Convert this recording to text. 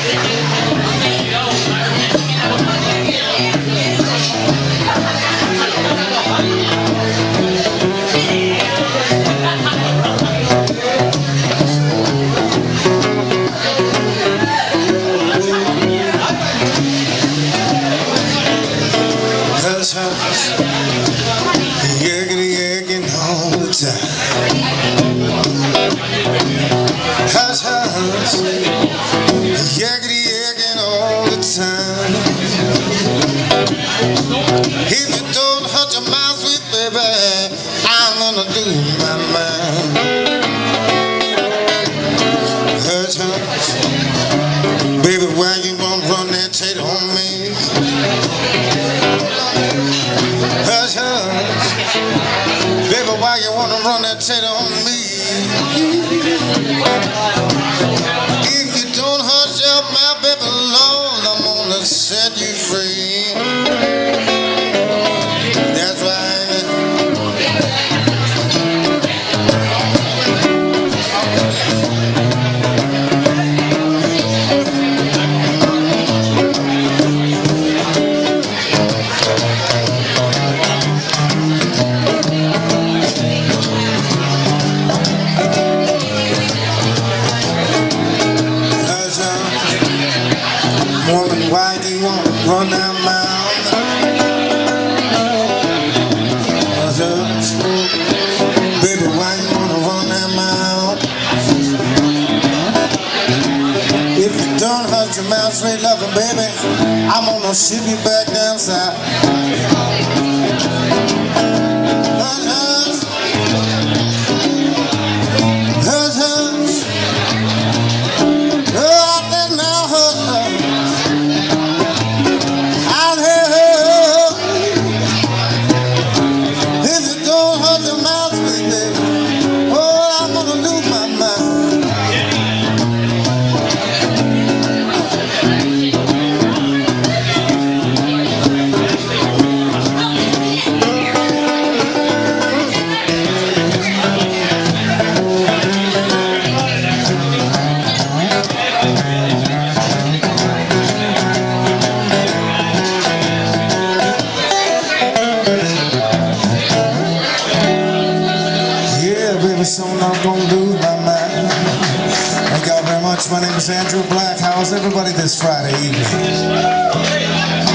Yakety-yakking all the time. Hush, hush, yakety-yakking all the time. If you don't hurt your mouth, sweet baby, I'm gonna do my mind. Hush, hush, baby, why you gonna run that tater on me? Hush, hush, baby, why you wanna run that tater on me? If you don't hush your mouth, baby, Lord, I'm gonna set you free. That's right. Woman, why do you want to run that mouth? Baby, why you want to run that mouth? If you don't hurt your mouth, straight loving, baby, I'm gonna ship you back down south. So I'm not gonna lose my mind. Thank y'all very much. My name is Andrew Black. How's everybody this Friday evening?